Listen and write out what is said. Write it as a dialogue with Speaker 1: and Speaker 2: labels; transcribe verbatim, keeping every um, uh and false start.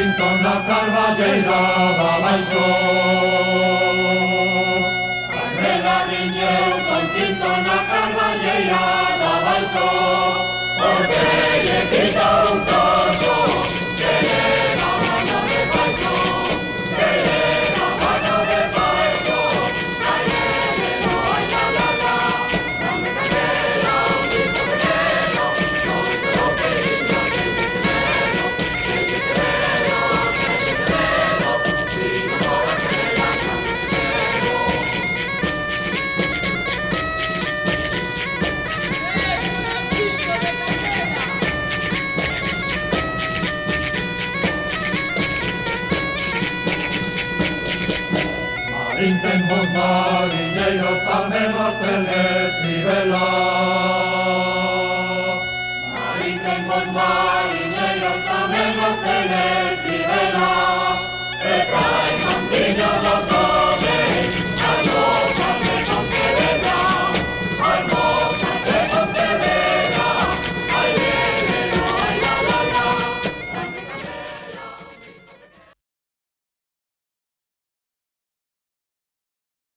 Speaker 1: Tinton la carballeira va baixo.
Speaker 2: Carmela viñeu con Tinton la carballeira va baixo, porque lle quita un trozo, que le da mano de baixo, que le da mano de baixo, calle de no hay nada, no me caguera, un chico pequeño, no me lo pedillo, que me quedero, que me quedero, que me quedero, y no por aquella que me quedero.
Speaker 1: Marín temos mariñeiros tamén os teles nivela.
Speaker 2: Marín temos mariñeiros tamén os teles vivela.